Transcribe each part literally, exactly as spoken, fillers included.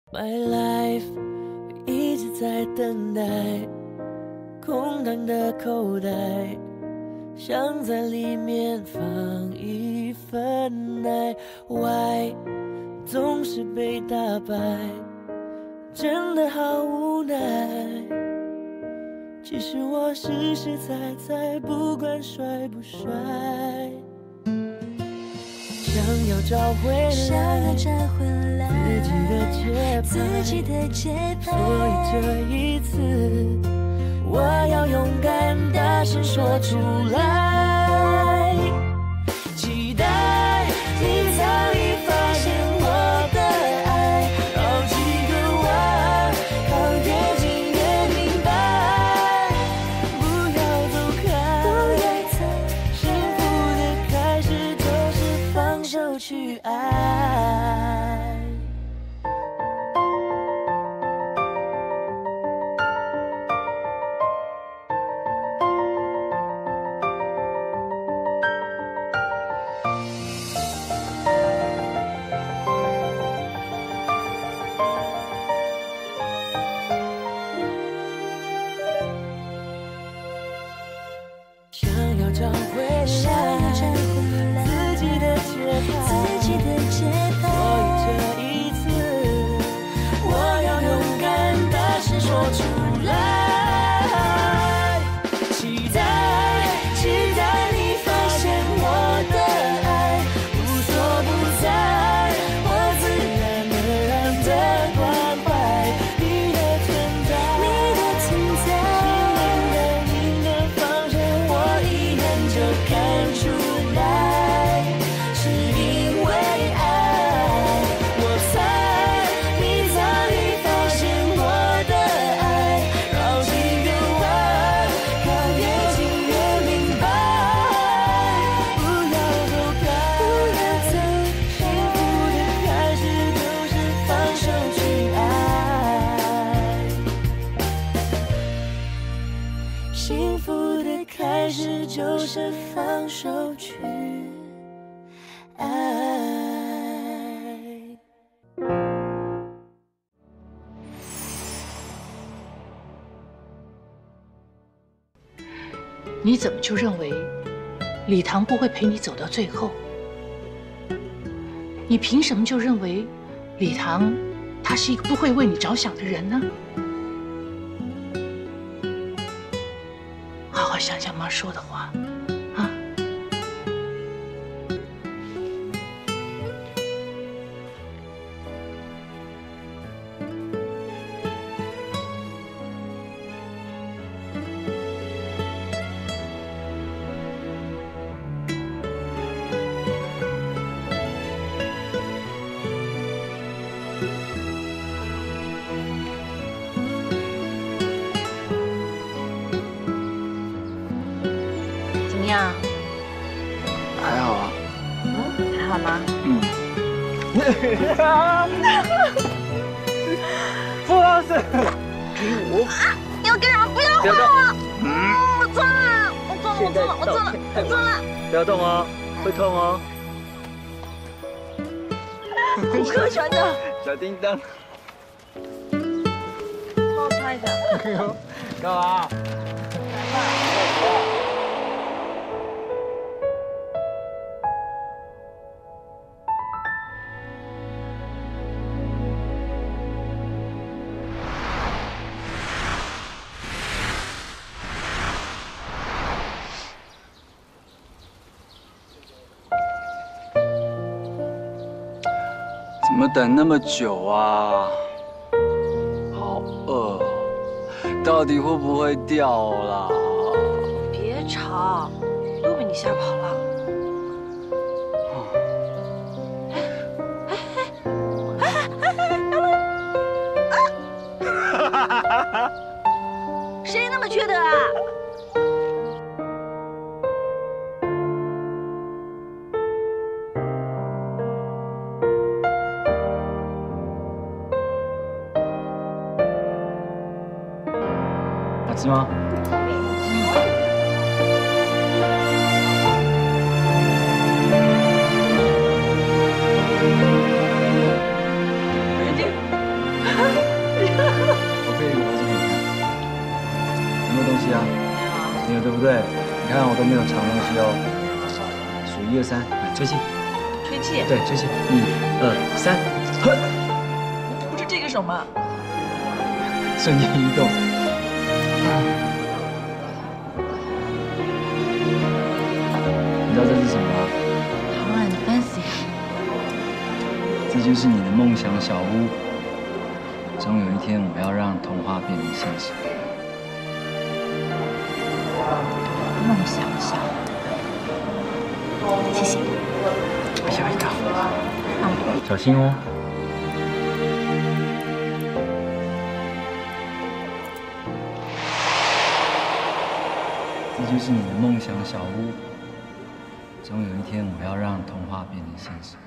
My life 一直在等待，空荡的口袋，想在里面放一份爱。Why 总是被打败，真的好无奈。其实我实实在在，不管帅不帅。想要找回来， 想要找回来自己的节拍， 自己的节拍。 所以这一次，我要勇敢大声说出来。期待你早已发现我的爱，好几个我，靠越近越明白。不要走开， 不要走， 幸福的开始就是放手去爱。想要找回来， 想要找回来自己的节拍， 自己的节拍。 所以这一次，我要勇敢大声说出来。期待，期待你发现我的爱，无所不在，我自然而然的关怀你的存在， 你的存在。 心灵的你的方向，我一眼就看出来，是因为爱。我猜你早已发现我的爱，绕几个弯，靠越近越明白。不要走开， 不要走， 幸福的开始就是放手去爱。幸福的开始就是放手去爱。 你怎么就认为李唐不会陪你走到最后？你凭什么就认为李唐他是一个不会为你着想的人呢？好好想想妈说的话，啊！怎么样？ 还好啊。 嗯，还好吗？ 嗯。傅老师，我你要干什么？不要不要动！ 嗯，我错了，我错了，我错了，我错了，我错了。 不要动哦，会痛哦。 你可喜欢的， 小叮当。 帮我擦一下。 干嘛？怎么等那么久啊？好饿哦，到底会不会掉啦？ 别吵，又被你吓跑了。谁那么缺德啊？ 好吃吗？ 西啊？没有，对不对？你看我都没有藏东西哦。数一二三，来吹气。 吹气。 对，吹气。一、二、三，呵。 不是这个手吗？ 瞬间移动。你知道这是什么吗？ 好很 fancy 啊！ 这就是你的梦想小屋。总有一天，我要让童话变成现实。 梦想小屋，谢谢。 吓一跳。 嗯， 小心哦。这就是你的梦想小屋。总有一天，我要让童话变成现实。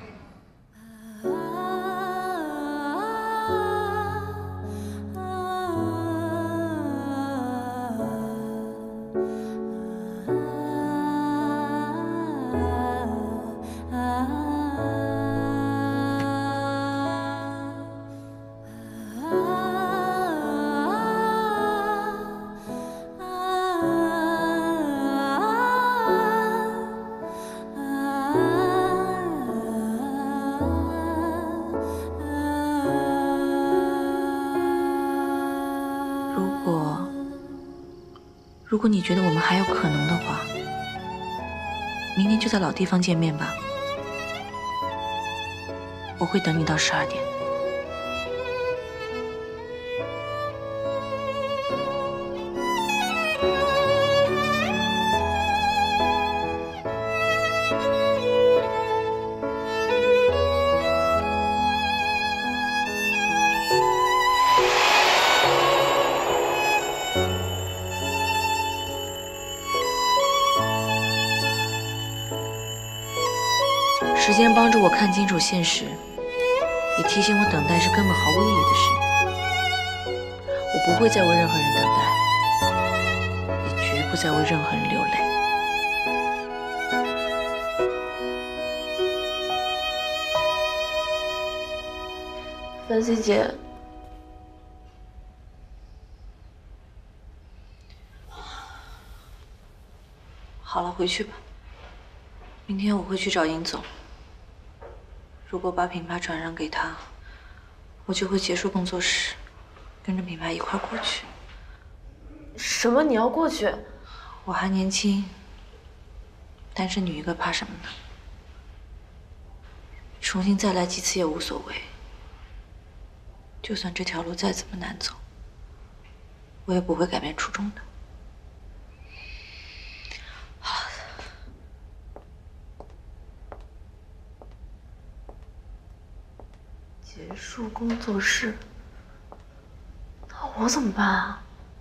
如果你觉得我们还有可能的话，明天就在老地方见面吧。我会等你到十二点。时间帮助我看清楚现实，也提醒我等待是根本毫无意义的事。我不会再为任何人等待，也绝不再为任何人流泪。 芬希姐， 好了，回去吧。明天我会去找尹总。如果把品牌转让给他，我就会结束工作室，跟着品牌一块过去。 什么？你要过去？ 我还年轻，单身女一个，怕什么呢？重新再来几次也无所谓。就算这条路再怎么难走，我也不会改变初衷的。好了。 结束工作室，那我怎么办啊？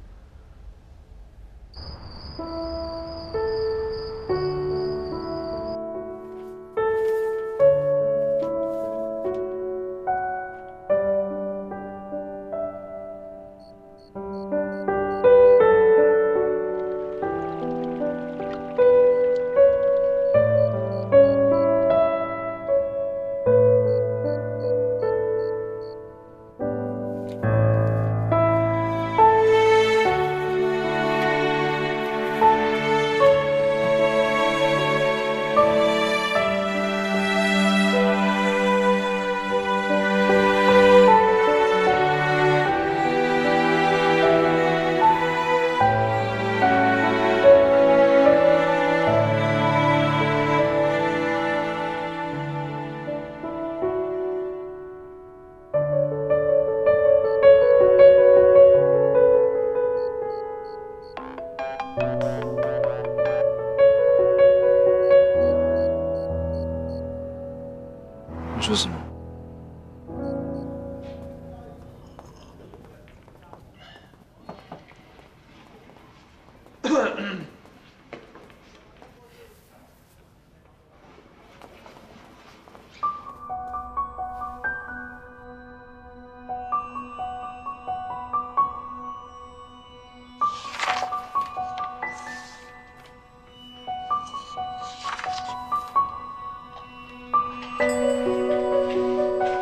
你说什么？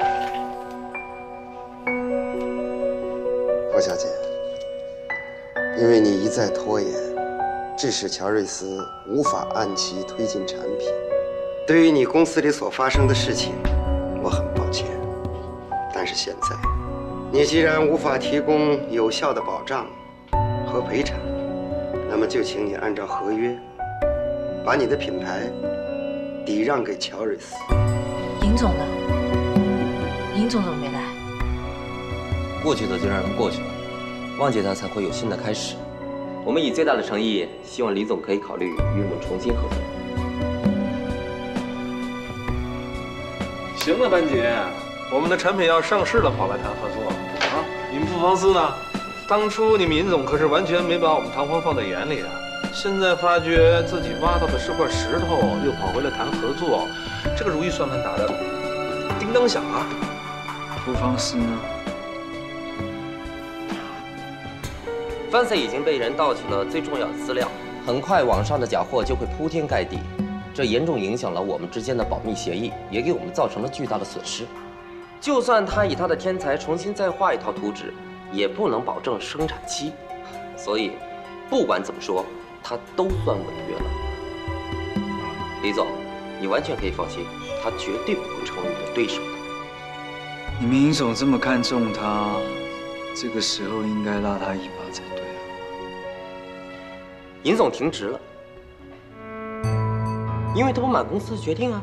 霍小姐， 因为你一再拖延，致使乔瑞斯无法按期推进产品。对于你公司里所发生的事情，我很抱歉。但是现在，你既然无法提供有效的保障和赔偿，那么就请你按照合约，把你的品牌抵让给乔瑞斯。 尹总呢？尹总怎么没来？ 过去的就让它过去了，忘记它才会有新的开始。我们以最大的诚意，希望李总可以考虑与我们重新合作。 行了，班姐，我们的产品要上市了，跑来谈合作啊！你们不妨思呢？当初你们尹总可是完全没把我们唐方放在眼里啊！现在发觉自己挖到的是块石头，又跑回来谈合作，这个如意算盘打得叮当响啊！ 不妨思呢？ Fancy 已经被人盗取了最重要的资料，很快网上的假货就会铺天盖地，这严重影响了我们之间的保密协议，也给我们造成了巨大的损失。就算他以他的天才重新再画一套图纸，也不能保证生产期。所以，不管怎么说，他都算违约了。李总，你完全可以放心，他绝对不会成为你的对手的。 你们尹总这么看重他，这个时候应该拉他一把才对。 尹总停职了，因为他不满公司的决定啊。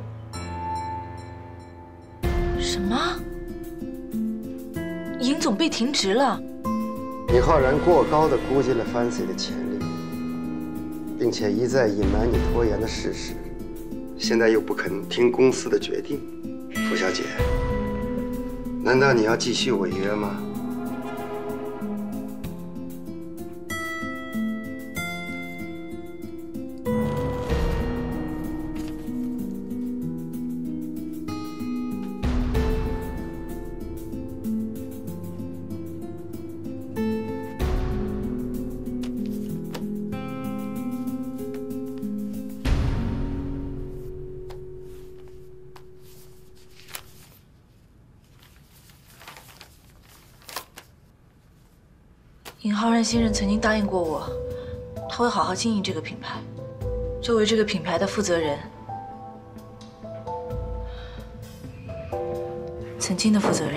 什么？尹总被停职了？ 尹浩然过高的估计了 Fancy 的潜力，并且一再隐瞒你拖延的事实，现在又不肯听公司的决定。傅小姐，难道你要继续违约吗？ 尹浩然先生曾经答应过我，他会好好经营这个品牌。作为这个品牌的负责人，曾经的负责人，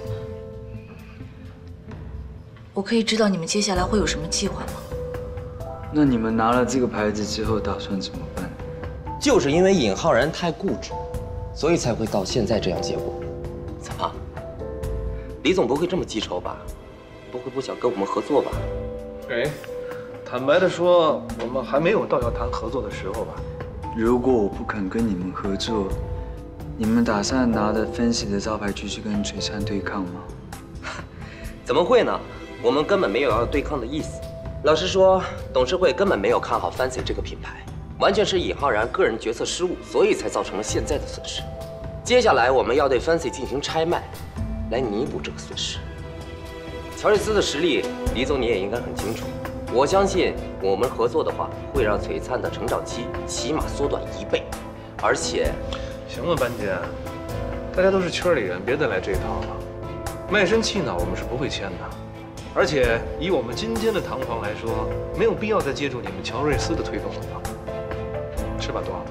我可以知道你们接下来会有什么计划吗？ 那你们拿了这个牌子之后打算怎么办？ 就是因为尹浩然太固执，所以才会到现在这样结果。怎么，李总不会这么记仇吧？ 不会不想跟我们合作吧？ 哎，坦白的说，我们还没有到要谈合作的时候吧。 如果我不肯跟你们合作，你们打算拿着分析的招牌继续跟璀璨对抗吗？ 怎么会呢？我们根本没有要对抗的意思。老实说，董事会根本没有看好 Fancy 这个品牌，完全是尹浩然个人决策失误，所以才造成了现在的损失。接下来我们要对 Fancy 进行拆卖，来弥补这个损失。 乔瑞斯的实力，李总你也应该很清楚。我相信我们合作的话，会让璀璨的成长期起码缩短一倍，而且…… 行了，班姐，大家都是圈里人，别再来这一套了。卖身契呢，我们是不会签的。而且以我们今天的堂皇来说，没有必要再借助你们乔瑞斯的推动了吧？是吧，多？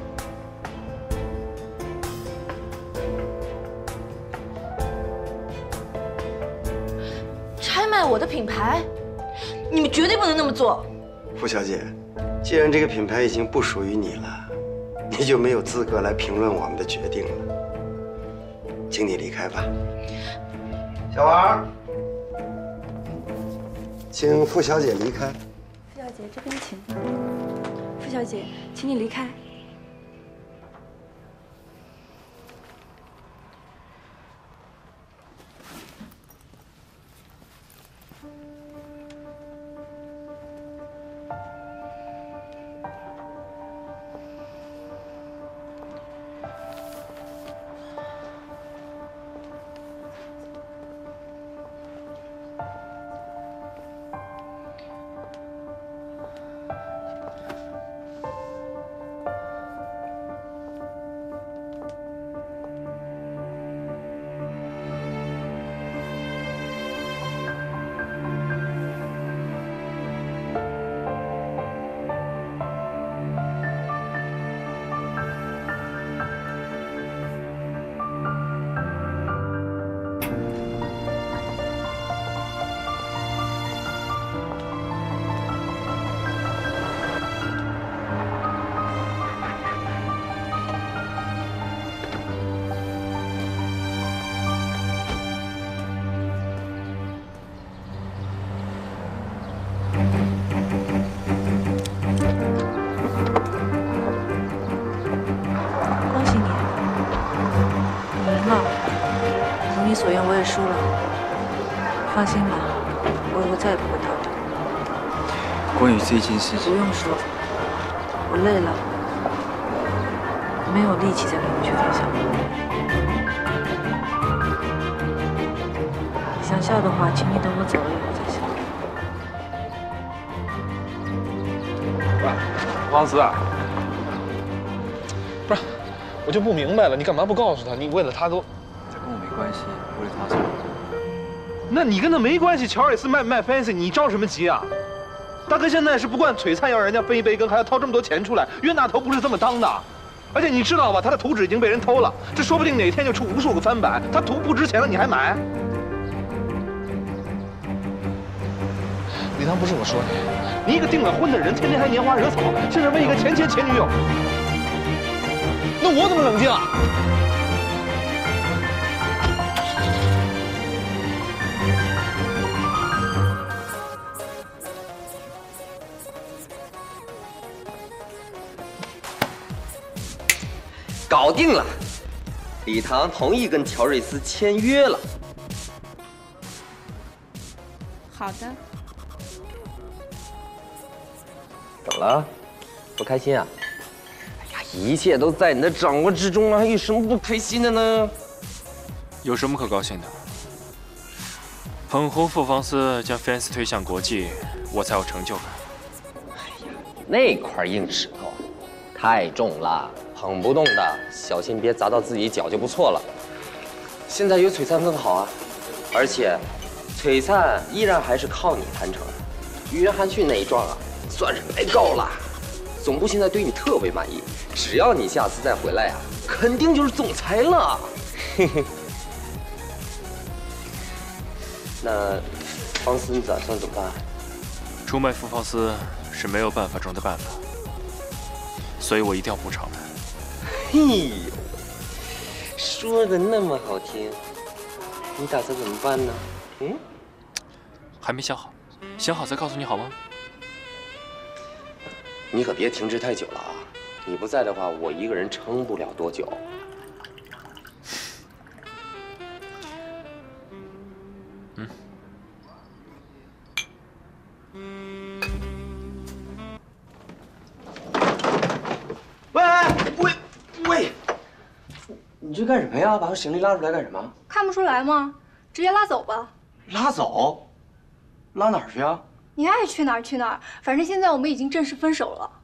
拆卖我的品牌，你们绝对不能那么做。 傅小姐，既然这个品牌已经不属于你了，你就没有资格来评论我们的决定了。请你离开吧。小王，请傅小姐离开。 傅小姐，这边请。傅小姐，请你离开。 恭喜你，赢了，如你所愿，我也输了。放心吧，我以后再也不会逃避。 关于这件事情， 不用说，我累了，没有力气再跟你去分享。想笑的话，请你等我走了以后再笑。 傅方思啊，不是，我就不明白了，你干嘛不告诉他？你为了他都…… 这跟我没关系，为了他做。 那你跟他没关系，乔尔斯卖不卖 fancy， 你着什么急啊？大哥现在是不惯璀璨要人家分一杯羹，还要掏这么多钱出来，冤大头不是这么当的。而且你知道吧，他的图纸已经被人偷了，这说不定哪天就出无数个翻版。他图不值钱了，你还买？李唐，不是我说你，你一个订了婚的人，天天还拈花惹草，现在为一个前前前女友，那我怎么冷静啊？ 搞定了，李唐同意跟乔瑞斯签约了。 好的。 怎么了？不开心啊？哎呀，一切都在你的掌握之中啊，还有什么不开心的呢？ 有什么可高兴的？捧红傅方思将 fans 推向国际，我才有成就感。 哎呀，那块硬石头太重了。捧不动的，小心别砸到自己脚就不错了。现在有璀璨更好啊，而且璀璨依然还是靠你谈成的。约翰逊那一桩啊，算是白告了。总部现在对你特别满意，只要你下次再回来啊，肯定就是总裁了。嘿嘿。那方思，你打算怎么办？ 出卖傅方思是没有办法中的办法，所以我一定要补偿他。 哎呦，说的那么好听，你打算怎么办呢？嗯， 还没想好，想好再告诉你好吗？ 你可别停滞太久了啊！你不在的话，我一个人撑不了多久。 嗯。 喂喂喂！你这干什么呀？把我行李拉出来干什么？ 看不出来吗？直接拉走吧。 拉走？拉哪儿去啊？ 你爱去哪儿去哪儿，反正现在我们已经正式分手了。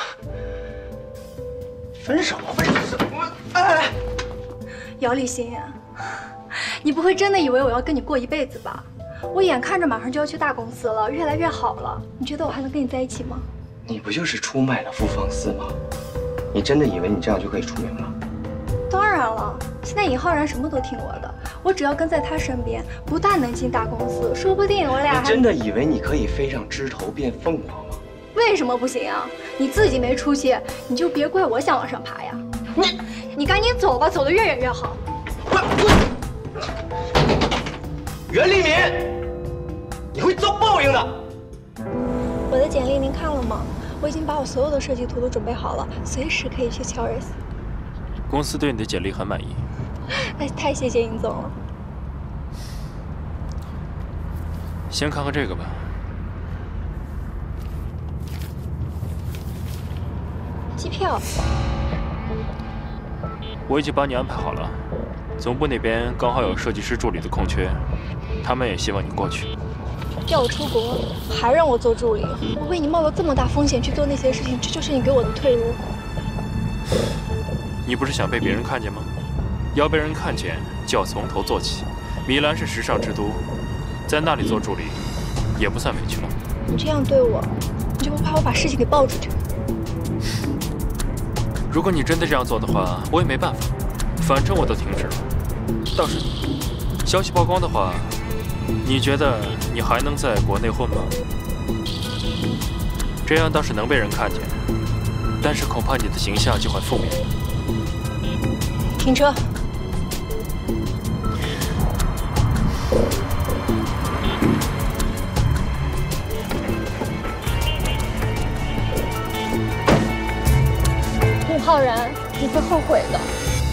分手？分手？我哎！ 姚立新，你不会真的以为我要跟你过一辈子吧？我眼看着马上就要去大公司了，越来越好了，你觉得我还能跟你在一起吗？ 你不就是出卖了傅方思吗？你真的以为你这样就可以出名了？ 当然了，现在尹浩然什么都听我的，我只要跟在他身边，不但能进大公司，说不定我俩还…… 你真的以为你可以飞上枝头变凤凰吗？ 为什么不行啊？你自己没出息，你就别怪我想往上爬呀！你你赶紧走吧，走得越远越好。 袁立民，你会遭报应的。 我的简历您看了吗？我已经把我所有的设计图都准备好了，随时可以去乔瑞斯。 公司对你的简历很满意。 哎，太谢谢尹总了。 先看看这个吧。 机票。 我已经帮你安排好了，总部那边刚好有设计师助理的空缺，他们也希望你过去。 要我出国，还让我做助理，我为你冒了这么大风险去做那些事情，这就是你给我的退路。 你不是想被别人看见吗？要被人看见，就要从头做起。米兰是时尚之都，在那里做助理，也不算委屈了。 你这样对我，你就不怕我把事情给爆出去？ 如果你真的这样做的话，我也没办法，反正我都停止了。倒是你，消息曝光的话，你觉得你还能在国内混吗？这样倒是能被人看见，但是恐怕你的形象就很负面。 停车。 浩然，你会后悔的。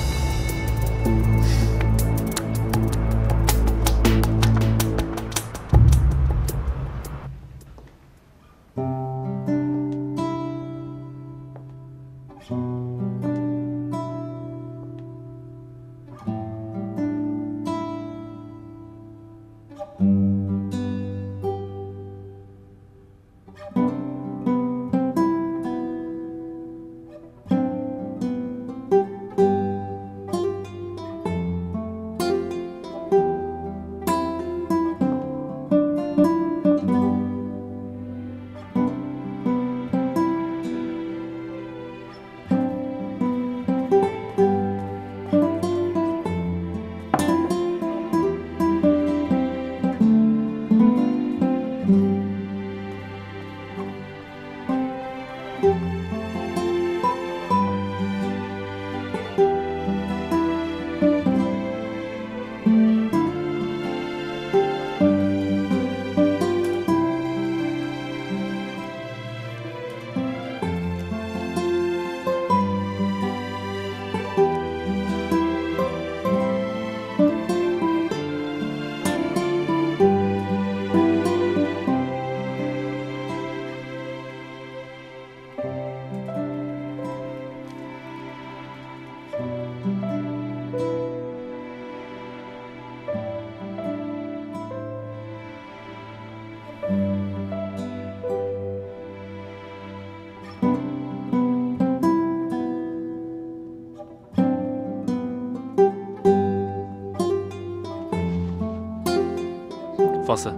放肆！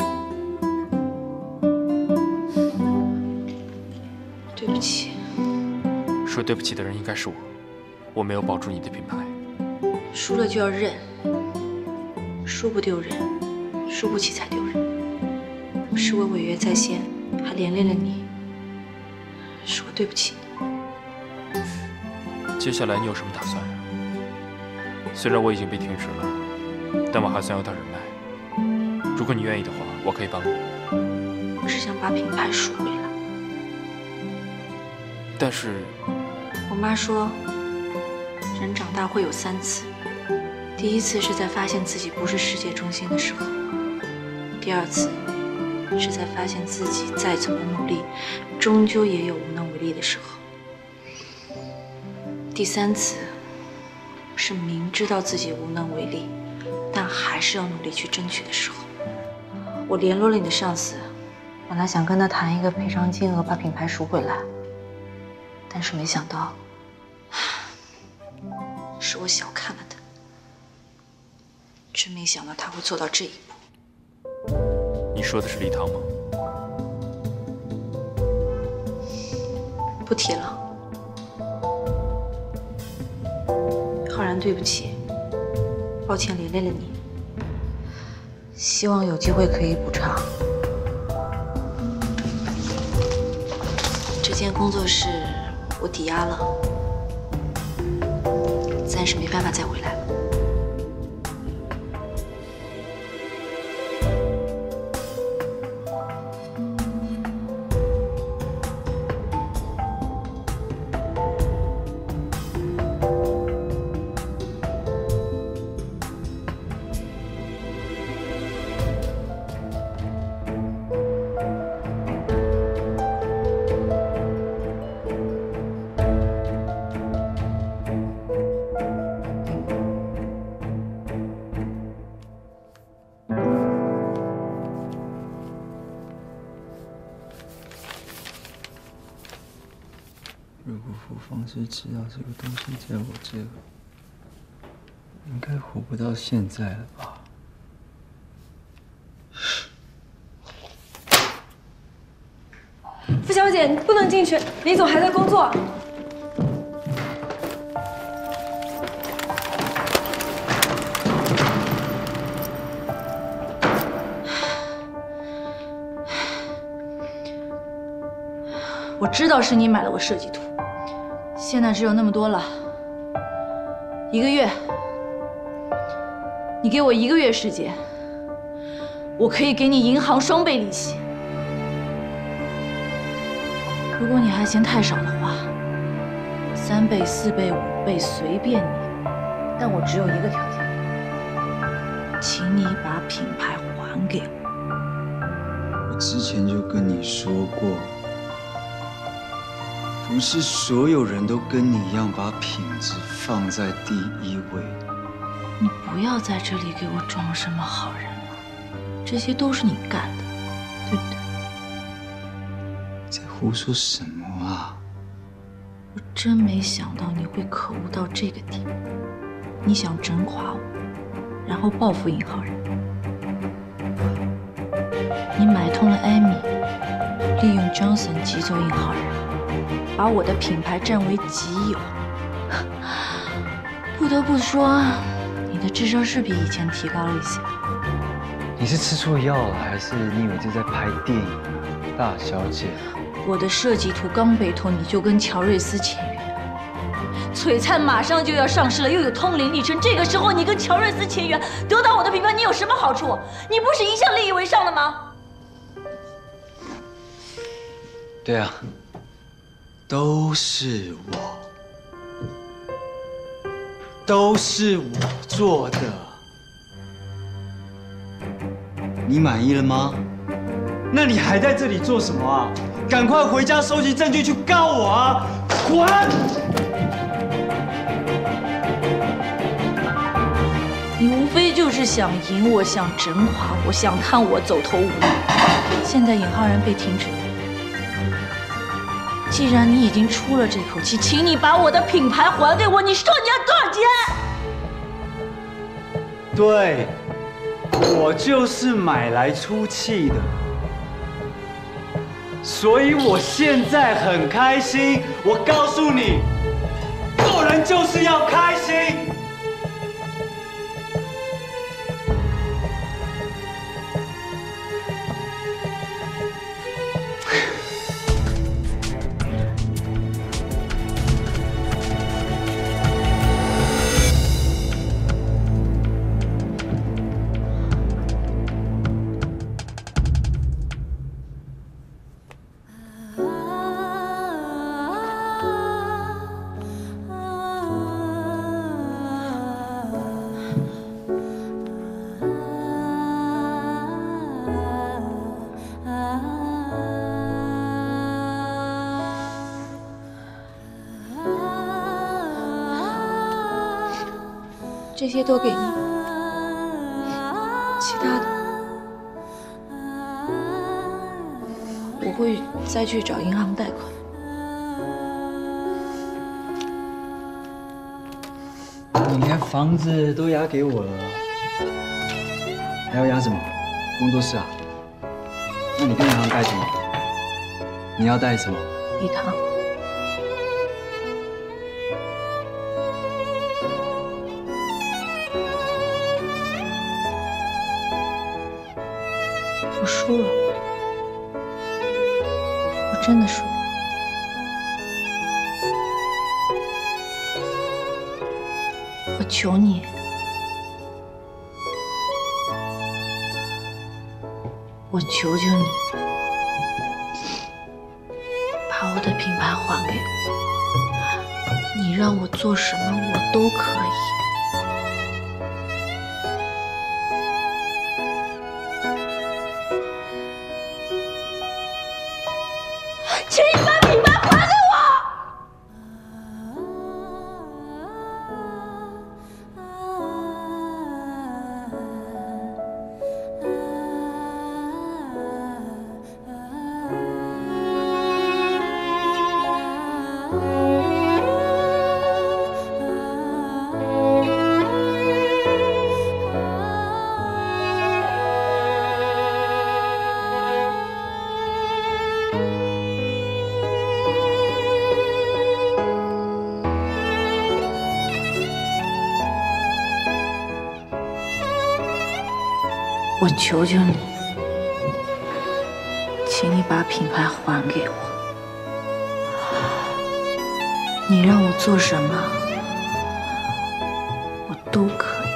对不起。 说对不起的人应该是我，我没有保住你的品牌。 输了就要认，输不丢人，输不起才丢人。是我违约在先，还连累了你，是我对不起你。 接下来你有什么打算？虽然我已经被停职了，但我还算有点人脉。如果你愿意的话，我可以帮你。 我是想把品牌赎回来。 但是， 我妈说，人长大会有三次。第一次是在发现自己不是世界中心的时候，第二次是在发现自己再怎么努力，终究也有无能为力的时候，第三次是明知道自己无能为力，但还是要努力去争取的时候。我联络了你的上司，本来想跟他谈一个赔偿金额，把品牌赎回来，但是没想到，是我小看了他。真没想到他会做到这一步。 你说的是礼堂吗？ 不提了。浩然，对不起，抱歉连累了你。希望有机会可以补偿。这间工作室我抵押了，暂时没办法再回来了。 如果傅方是知道这个东西在我这个，应该活不到现在了吧？ 傅小姐，你不能进去，李总还在工作。 我知道是你买了我设计图，现在只有那么多了。一个月，你给我一个月时间，我可以给你银行双倍利息。如果你还嫌太少的话，三三倍、四倍、五倍，随便你。但我只有一个条件，请你把品牌还给我。 我之前就跟你说过，不是所有人都跟你一样把品质放在第一位。 你不要在这里给我装什么好人了，这些都是你干的，对不对？ 在胡说什么啊？ 我真没想到你会可恶到这个地步。你想整垮我，然后报复尹浩然。你买通了艾米，利用 Johnson 挤走尹浩然，把我的品牌占为己有。不得不说，你的智商是比以前提高了一些。 你是吃错药了，还是你以为这在拍电影啊，大小姐？ 我的设计图刚被偷，你就跟乔瑞斯签约。璀璨马上就要上市了，又有通灵历程，这个时候你跟乔瑞斯签约，得到我的品牌，你有什么好处？你不是一向利益为上的吗？ 对啊，都是我，都是我做的。你满意了吗？那你还在这里做什么啊？赶快回家收集证据去告我啊！滚！ 你无非就是想赢我，想整垮我，想看我走投无路。现在尹浩然被停职了，既然你已经出了这口气，请你把我的品牌还给我。你说你要多少钱？ 对，我就是买来出气的，所以我现在很开心。我告诉你，做人就是要开心。 这些都给你，其他的我会再去找银行贷款。 你连房子都押给我了，还要押什么？工作室啊？那你跟银行贷什么？你要贷什么？ 礼堂。我输了，我真的输了。我求你，我求求你，把我的品牌还给我。你让我做什么，我都可以。请你把品牌还给我！我求求你，请你把品牌还给我。你让我做什么，我都可以。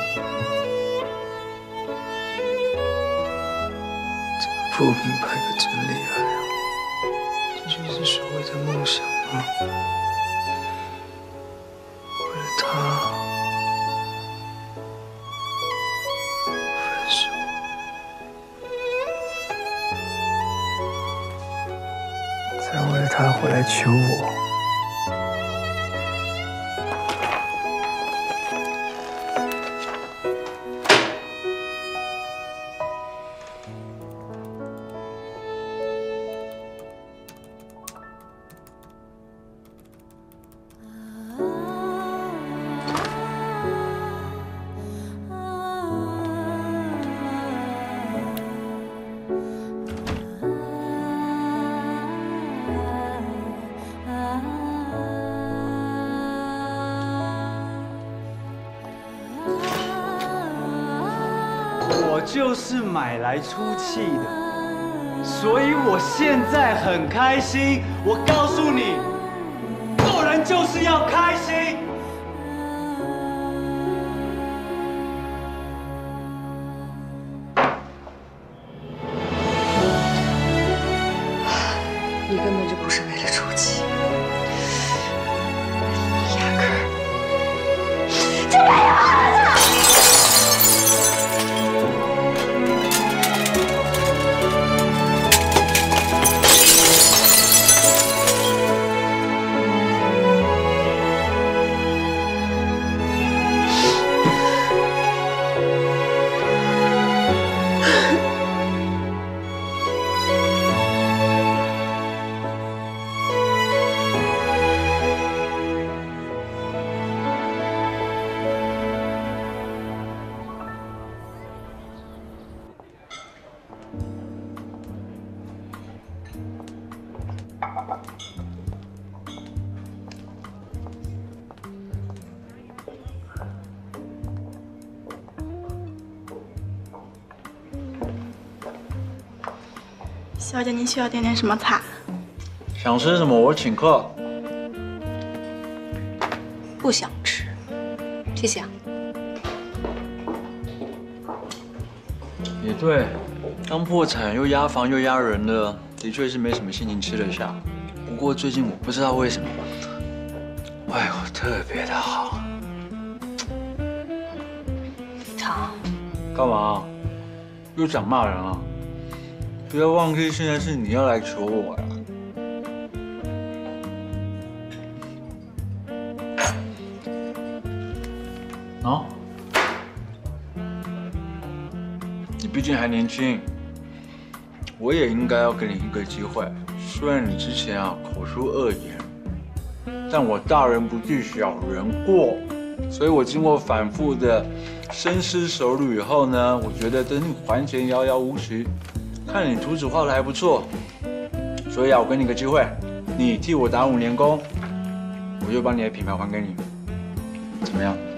这不明白的真厉害啊！这就是所谓的梦想吗？ 分手。再为了他回来求我。 我就是买来出气的，所以我现在很开心。我告诉你，做人就是要开心。 你根本就不是为了出气，你压根儿就没有儿子。 小姐，你需要点点什么菜？ 想吃什么我请客。 不想吃，谢谢啊。 也对，刚破产又压房又压人的，的确是没什么心情吃得下。不过最近我不知道为什么，胃口特别的好。 唐， 干嘛？又想骂人啊？ 不要忘记，现在是你要来求我呀！啊？你毕竟还年轻，我也应该要给你一个机会。虽然你之前啊口出恶言，但我大人不计小人过，所以我经过反复的深思熟虑以后呢，我觉得等你还钱遥遥无期。 看你图纸画的还不错，所以啊，我给你个机会，你替我打五年工，我就把你的品牌还给你，怎么样？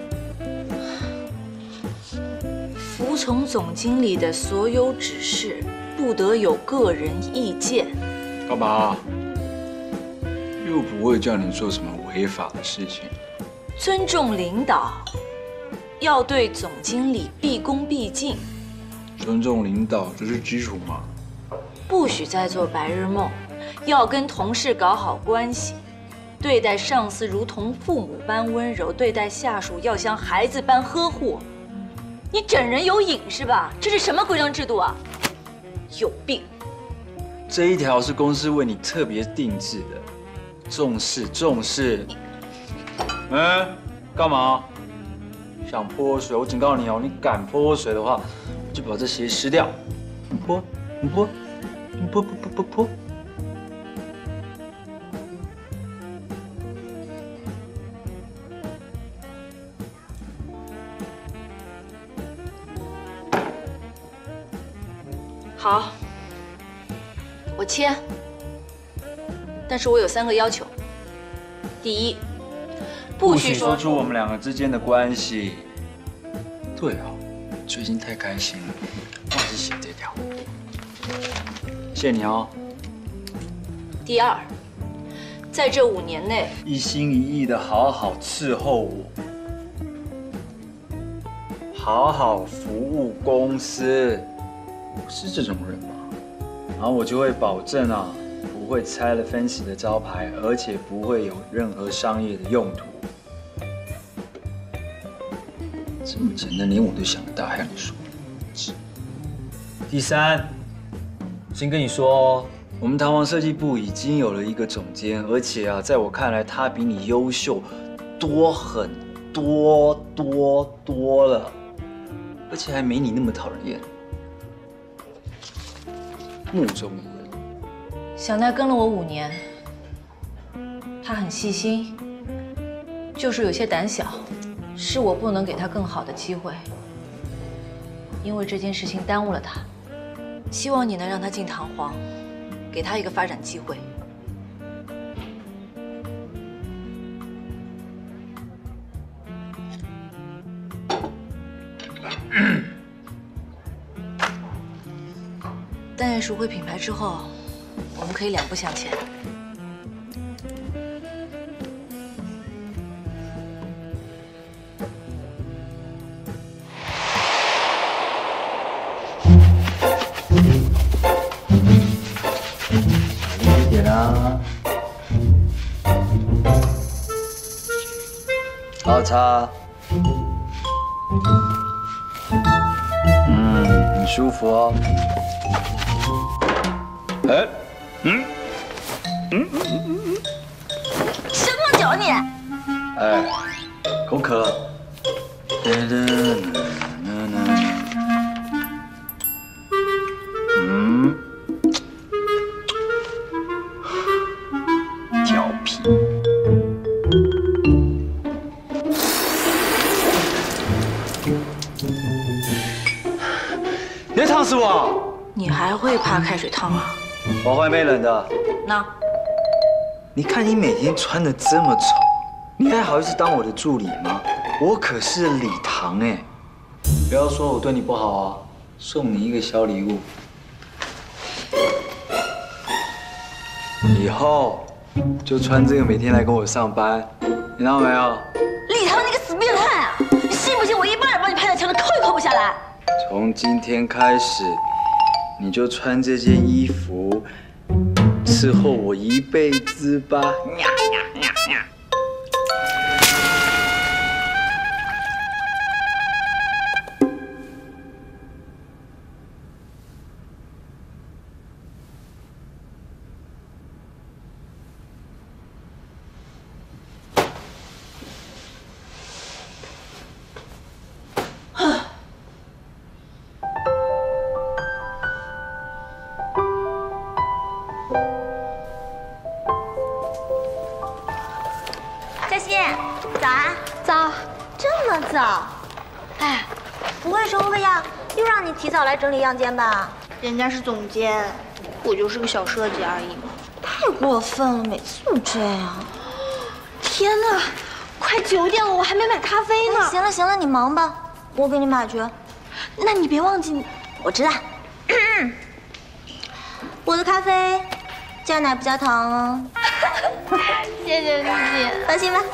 服从总经理的所有指示，不得有个人意见。 干嘛？又不会叫你做什么违法的事情。 尊重领导，要对总经理毕恭毕敬。 尊重领导，这是基础嘛。 不许再做白日梦，要跟同事搞好关系，对待上司如同父母般温柔，对待下属要像孩子般呵护。你整人有瘾是吧？这是什么规章制度啊？有病！ 这一条是公司为你特别定制的，重视重视。嗯，干嘛？想泼水？我警告你哦，你敢泼水的话。 就把这鞋撕掉，你泼，你泼，你泼泼泼泼泼。 好，我签。但是我有三个要求。第一，不许说出我们两个之间的关系。对啊。 最近太开心了，忘记写这条。谢谢你哦。 第二，在这五年内， 一心一意的好好伺候我，好好服务公司。我是这种人嘛，然后我就会保证啊，不会拆了 Fancy 的招牌，而且不会有任何商业的用途。 这么简单，连我都想得到，还让你说。 第三，先跟你说哦， 我们弹簧设计部已经有了一个总监，而且啊，在我看来，他比你优秀多很多多多了，而且还没你那么讨人厌。目中无人。 小奈跟了我五年，他很细心，就是有些胆小，是我不能给他更好的机会，因为这件事情耽误了他。希望你能让他进弹簧，给他一个发展机会。淡叶赎回品牌之后，我们可以两步向前。 一点啊，好好擦。嗯，很舒服哦。哎，嗯，嗯嗯嗯嗯， 什么酒你？ 哎，口渴了。哒哒哒哒。嗯，调皮。 你在烫死我！ 你还会怕开水烫啊？ 我会没冷的。 那， 你看你每天穿的这么丑，你还好意思当我的助理吗？我可是礼堂哎！不要说我对你不好啊，送你一个小礼物。以后就穿这个每天来跟我上班，你看到没有？ 礼堂，你个死变态啊！你信不信我一巴掌把你拍在墙上，抠也抠不下来？ 从今天开始，你就穿这件衣服，伺候我一辈子吧。呀呀呀呀！ 早，哎，不会是欧贝亚又让你提早来整理样间吧？ 人家是总监，我就是个小设计而已嘛。 太过分了，每次都这样。 天哪，快九点了，我还没买咖啡呢。 行了行了，你忙吧，我给你买去。 那你别忘记， 我知道。我的咖啡加奶不加糖啊。 谢谢丽姐， 放心吧。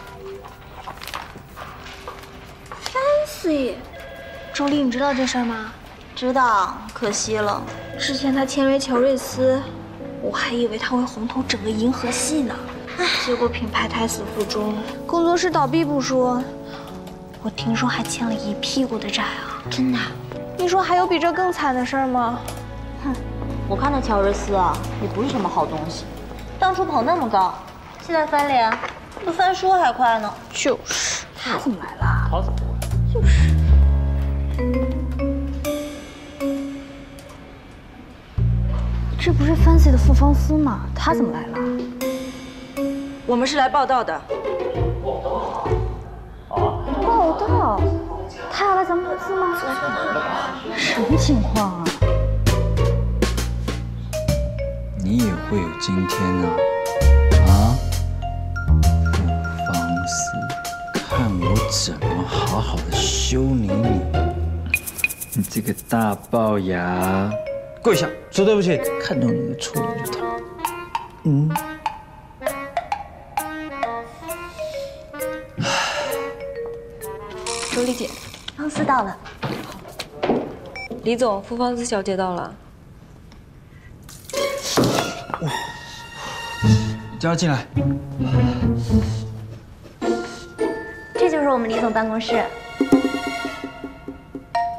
Fancy， 周丽，你知道这事儿吗？ 知道，可惜了。 之前他签约乔瑞斯，我还以为他会红透整个银河系呢。结果品牌胎死腹中，工作室倒闭不说，我听说还欠了一屁股的债啊！ 真的？ 你说还有比这更惨的事儿吗？ 哼，我看那乔瑞斯啊，也不是什么好东西。当初跑那么高，现在翻脸，比翻书还快呢。 就是，他怎么来了？ 他怎么来？ 就是。这不是 Fancy 的傅方思吗？他怎么来了？ 我们是来报道的。 报道？他要来咱们公司吗？什么情况啊？ 你也会有今天啊！啊，傅方思，看我怎么好好的修理你！你这个大龅牙！ 跪下，说对不起。 看到你的错你就疼。嗯。 周丽姐， 方思到了。 李总，傅方思小姐到了。 叫她进来。 这就是我们李总办公室。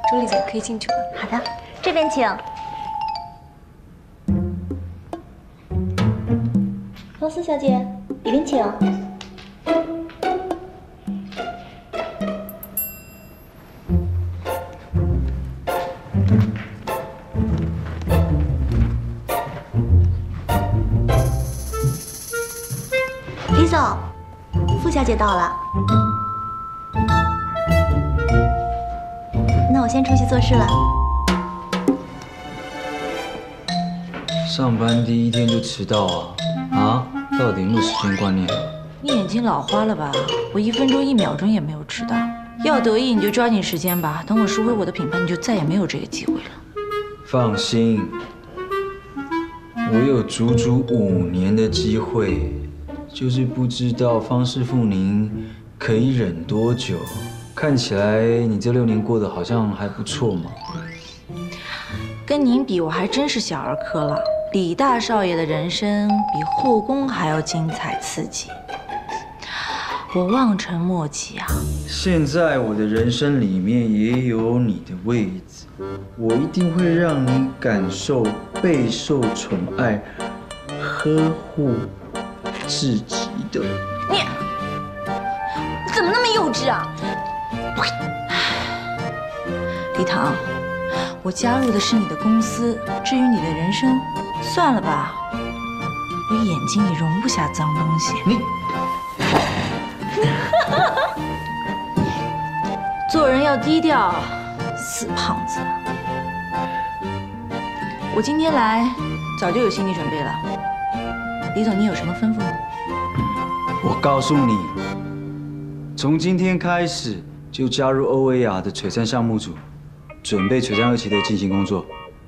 周丽姐可以进去了。 好的，这边请。方思小姐，里面请。李总，傅小姐到了。那我先出去做事了。 上班第一天就迟到啊？啊？到底有没有时间观念？ 你眼睛老花了吧？我一分钟一秒钟也没有迟到。要得意你就抓紧时间吧，等我赎回我的品牌，你就再也没有这个机会了。 放心，我有足足五年的机会，就是不知道方师傅您可以忍多久。看起来你这六年过得好像还不错嘛。 跟您比，我还真是小儿科了。李大少爷的人生比后宫还要精彩刺激，我望尘莫及啊！ 现在我的人生里面也有你的位置，我一定会让你感受备受宠爱、呵护至极的。 你，你怎么那么幼稚啊？李唐，我加入的是你的公司，至于你的人生，算了吧，我眼睛里容不下脏东西。 你， 做人要低调，死胖子。我今天来早就有心理准备了。李总，你有什么吩咐吗？ 我告诉你，从今天开始就加入欧维雅的璀璨项目组，准备璀璨二期的进行工作。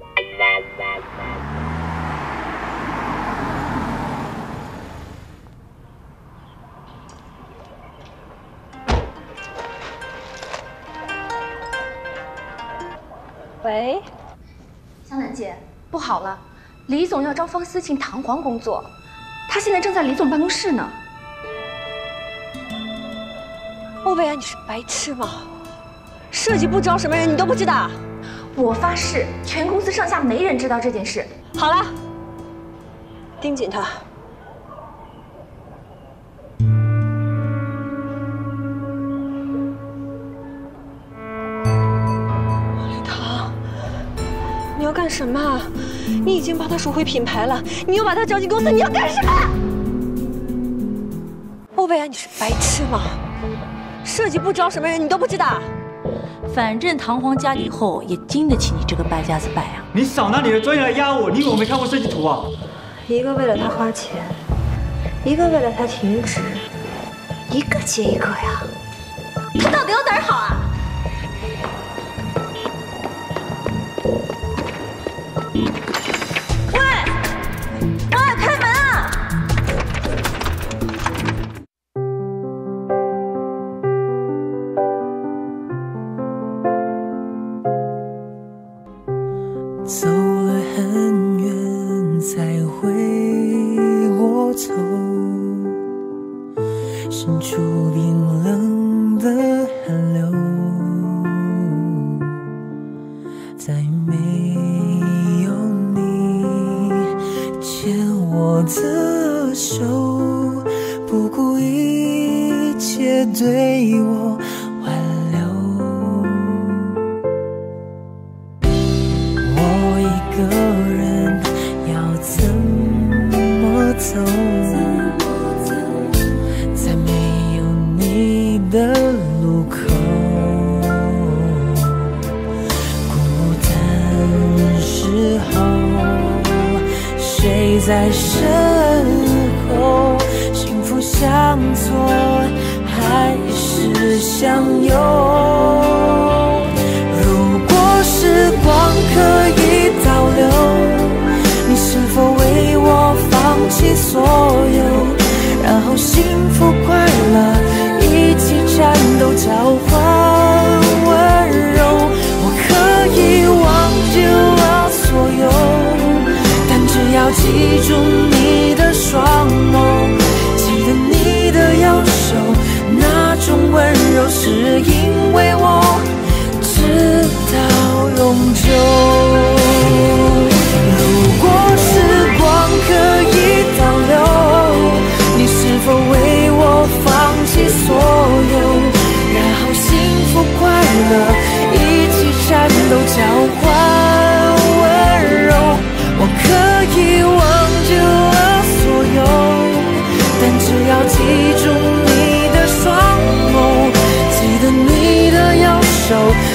喂，香兰姐，不好了，李总要招方思晴堂皇工作，他现在正在李总办公室呢。 欧维雅，你是白痴吗？设计部招什么人你都不知道？ 我发誓，全公司上下没人知道这件事。 好了，盯紧他。李唐，你要干什么？你已经帮他赎回品牌了，你又把他招进公司，你要干什么？欧维雅，你是白痴吗？设计部招什么人你都不知道？ 反正堂皇家底厚，也经得起你这个败家子败啊！ 你少拿你的专业来压我，你以为我没看过设计图啊？ 一个为了他花钱，一个为了他停止，一个接一个呀！ 他到底有哪儿好啊？ 喂，喂，开门啊！ 走了很远才回过头，伸出冰冷的寒流，再没有你牵我的手，不顾一切对我挽留。我一个人要怎么走？在没有你的路口，孤单时候，谁在身后？幸福向左还是向右？如果时光可以倒流，你是否为我放弃所有？然后幸福快乐一起战斗，交换温柔。我可以忘记了所有，但只要记住你的双眸，记得你的右手，那种温柔是因为我知道。 手。